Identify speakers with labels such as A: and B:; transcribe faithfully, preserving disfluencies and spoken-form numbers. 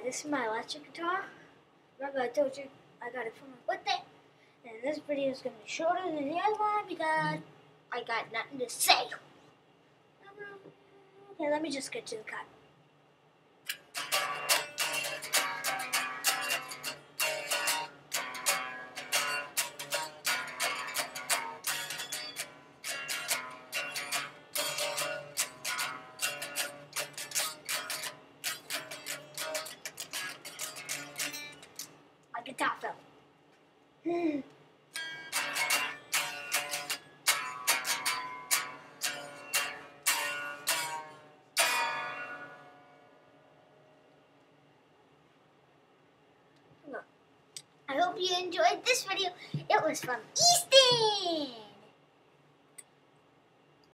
A: this is my electric guitar. Remember I told you I got it for my birthday? And this video is going to be shorter than the other one because I got nothing to say. Okay, let me just get to the cut. My guitar fell. I hope you enjoyed this video. It was from Easton.